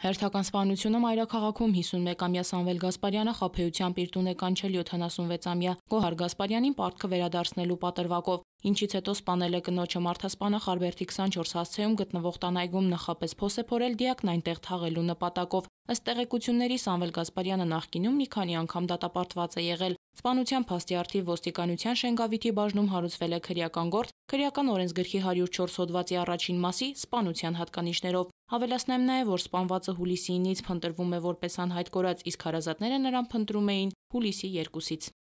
Հերթական սպանությունը Մայրաքաղաքում 51-ամյա Սամվել Գասպարյանը խաբեությամբ իր տուն է կանչել 76-ամյա Գոհար Գասպարյանին պարտքը վերադարձնելու պատրվակով, ինչից հետո սպանել է կնոջը։ Մարդասպանը Խարբերդի 24 հասցեում գտնվող տանայգում նախապես փոս է փորել դիակն այնտեղ թաղելու նպատակով։ Ըստ տեղեկությունների Սամվել Գասպարյանը նախկինում մի քանի անգամ դատապարտված է եղել։ Սպանության փաստի առթիվ ոստիկանության Շենգավիթի բաժնում հարուցվել է քրեական գործ քրեական օրենսգրքի 104 հոդվածի առաջին մասի սպանության հատկանիշներով։ Ավելացնեմ նաև, որ սպանվածը հուլիսի 9-ից փնտրվում է որպես անհայտ կորած, իսկ հարազատները նրան փնտրում էին հուլիսի 2-ից։